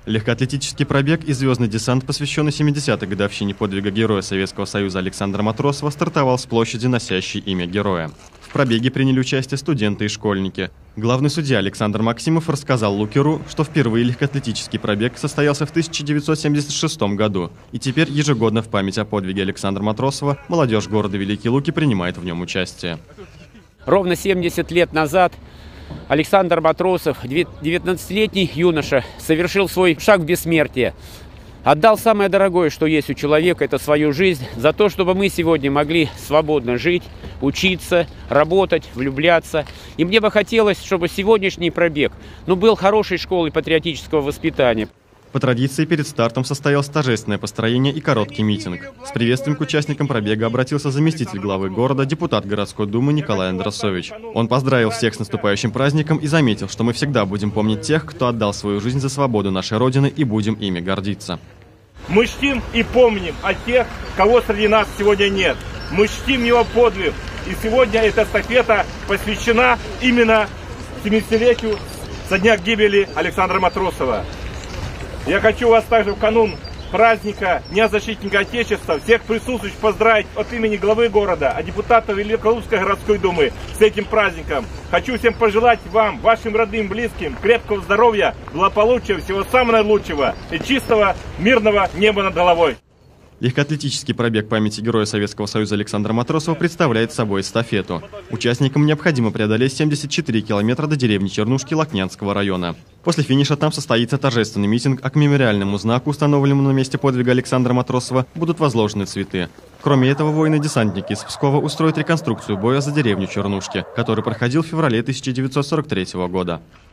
Легкоатлетический пробег и звездный десант, посвященный 70-й годовщине подвига Героя Советского Союза Александра Матросова, стартовал с площади, носящей имя героя. В пробеге приняли участие студенты и школьники. Главный судья Александр Максимов рассказал Лукеру, что впервые легкоатлетический пробег состоялся в 1976 году. И теперь ежегодно в память о подвиге Александра Матросова молодежь города Великие Луки принимает в нем участие. Ровно 70 лет назад Александр Матросов, 19-летний юноша, совершил свой шаг в бессмертие. Отдал самое дорогое, что есть у человека, это свою жизнь, за то, чтобы мы сегодня могли свободно жить, учиться, работать, влюбляться. И мне бы хотелось, чтобы сегодняшний пробег был хорошей школой патриотического воспитания. По традиции, перед стартом состоялось торжественное построение и короткий митинг. С приветствием к участникам пробега обратился заместитель главы города, депутат городской думы Николай Андросович. Он поздравил всех с наступающим праздником и заметил, что мы всегда будем помнить тех, кто отдал свою жизнь за свободу нашей Родины, и будем ими гордиться. Мы чтим и помним о тех, кого среди нас сегодня нет. Мы чтим его подвиг. И сегодня эта эстафета посвящена именно 70-летию со дня гибели Александра Матросова. Я хочу вас также в канун праздника Дня защитника Отечества всех присутствующих поздравить от имени главы города, а депутатов Великолукской городской думы с этим праздником. Хочу всем пожелать вам, вашим родным, близким, крепкого здоровья, благополучия, всего самого наилучшего и чистого мирного неба над головой. Легкоатлетический пробег памяти Героя Советского Союза Александра Матросова представляет собой эстафету. Участникам необходимо преодолеть 74 километра до деревни Чернушки Лакнянского района. После финиша там состоится торжественный митинг, а к мемориальному знаку, установленному на месте подвига Александра Матросова, будут возложены цветы. Кроме этого, воины-десантники из Пскова устроят реконструкцию боя за деревню Чернушки, который проходил в феврале 1943 года.